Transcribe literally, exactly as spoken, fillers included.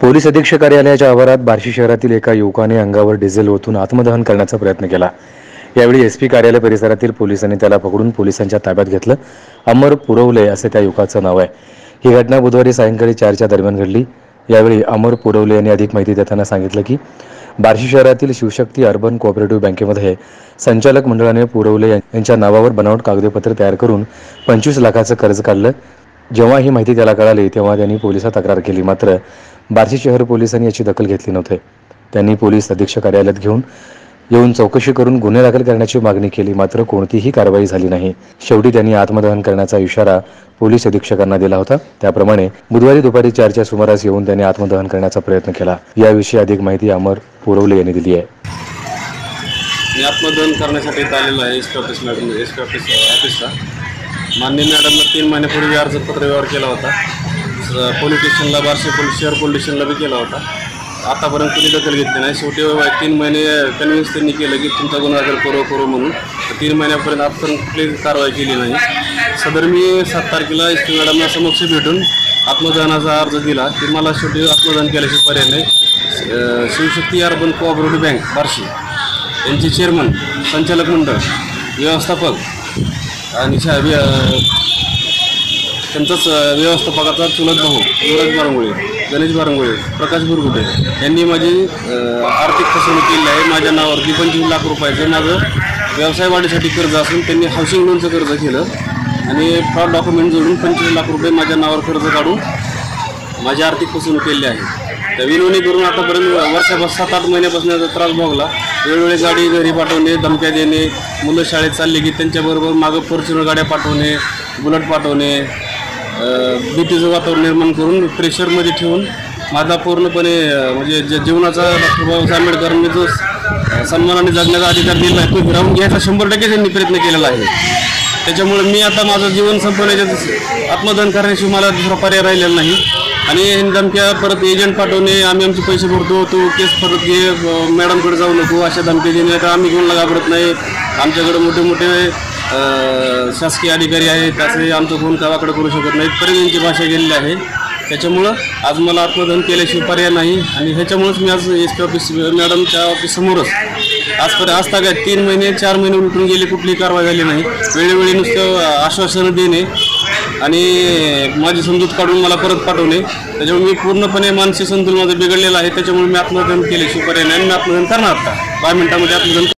Police अधीक्षक कार्यालयाच्या आवारात बार्शी शहरातील एका युवकाने अंगावर डिझेल ओतून आत्मदहन करण्याचा प्रयत्न केला। यावेळी एसपी कार्यालय परिसरातील पोलिसांनी त्याला पकडून पोलिसांच्या ताब्यात घेतलं। अमर पुरवले असे त्या युवकाचं नाव आहे। ही घटना बुधवारी सायंकाळी चारच्या दरम्यान घडली। यावेळी अमर पुरवले यांनी अधिक माहिती देताना सांगितलं की बार्शी शहरातील शिवशक्ती अर्बन कोऑपरेटिव्ह बँकेमध्ये संचालक मंडळाने पुरवले यांच्या नावावर बनावट कागदपत्र तयार करून पंचवीस लाखाचं कर्ज काढलं। जेव्हा ही माहिती त्याला कळाली तेव्हा त्यांनी पोलिसात तक्रार केली, मात्र बार्शी शहर पोलिसांनी याची दखल घेतली नव्हती। त्यांनी पोलीस अधीक्षक कार्यालयात घेऊन येऊन चौकशी करून गुन्हे दाखल करण्याची मागणी केली, मात्र कोणतीही कारवाई झाली नाही। शेवटी त्यांनी आत्मदहन करण्याचा इशारा पोलीस अधीक्षकांना दिला होता। त्याप्रमाणे बुधवारी दुपारी चारच्या सुमारास येऊन त्यांनी आत्मदहन करण्याचा प्रयत्न केला। याविषयी अधिक माहिती अमर पुरवले यांनी दिली आहे। मी आत्मदहन करण्यासाठी आलेलो आहे SP office madam SP office ऑफिसला। माननीय मॅडमला तीन महिन्यापूर्वी अर्ज पत्र व्यवहार केला होता। पोलीस स्टेशनला बार्शी पोलीस शहर पोलीस स्टेशनला बी केला होता। आतापर्यंत कोणी दखल घेतली नाही। शेवटी तीन महिने कन्व्हिन्स त्यांनी केलं की तुमचा गुन्हा दाखल करू करू म्हणून। तीन महिन्यापर्यंत आजपर्यंत कुठलीही कारवाई केली नाही। सदर मी सात तारखेला एस पी मॅडमला समक्ष भेटून आत्मदहनाचा अर्ज दिला की मला शेवटी आत्मदहन केल्याशिवाय पर्याय नाही। Shivshakti urban cooperative bank Barshi यांचे चेअरमन, संचालक मंडळ, व्यवस्थापक आणि त्यांचाच व्यवस्थापकाचा चुलत भाऊ युवराज बारंगुळे, गणेश बारंगुळे, प्रकाश बुरगुटे यांनी माझी आर्थिक फसवणूक केली आहे। माझ्या नावावरती पंचवीस लाख रुपयाचं माझं व्यवसाय वाढीसाठी कर्ज असून त्यांनी हाऊसिंग लोनचं कर्ज केलं आणि फ्रॉड डॉक्युमेंट जोडून पंचवीस लाख रुपये माझ्या नावावर कर्ज काढून माझी आर्थिक फसवणूक केली आहे। त्या विनवणी करून आतापर्यंत वर्षापासून सात आठ महिन्यापासून त्रास भोगला। वेळोवेळी गाडी घरी पाठवणे, धमक्या देणे, मुलं शाळेत चालले की त्यांच्याबरोबर मागं फॉर्च्युनर गाड्या पाठवणे, बुलेट पाठवणे, भीतीचं वातावरण निर्माण करून प्रेशरमध्ये ठेवून माझा पूर्णपणे म्हणजे जीवनाचा डॉक्टर बाबासाहेब आंबेडकरांनी जो सन्मानाने जगण्याचा अधिकार दिला आहे तो हिरावून घ्यायचा शंभर टक्के त्यांनी प्रयत्न केलेला आहे। त्याच्यामुळे मी आता माझं जीवन संपवण्याच्या आत्मदहन करण्याशिवाय मला दुसरा पर्याय राहिलेला नाही। आणि धमक्या परत एजंट पाठवणे, आम्ही आमचे पैसे भरतो, तो केस परत घे, मॅडमकडे जाऊ नको, अशा धमक्या देणे। तर आम्ही कोणाला घाबरत नाही। आमच्याकडे मोठे मोठे शासकीय अधिकारी आहेत, त्याचे आमचं कोण गावाकडे करू शकत नाहीत, पर्यंत यांची भाषा गेलेली आहे। त्याच्यामुळं आज मला आत्मदहन केल्याशिवाय पर्याय नाही आणि ह्याच्यामुळेच मी आज एस पी ऑफिस मॅडमच्या ऑफिससमोरच आजपर्यंत आज तागायत तीन महिने चार महिने उलटून गेले, कुठलीही कारवाई झाली नाही। वेळोवेळी नुसतं आश्वासनं देणे आणि माझी समजूत काढून मला परत पाठवणे, त्याच्यामुळे मी पूर्णपणे मानसिक संतुलन माझं बिघडलेलं आहे। त्याच्यामुळे मी आत्मदहन केल्याशिवाय पर्याय नाही। मी आत्मदहन करणार आता दहा मिनिटांमध्ये आत्मदहन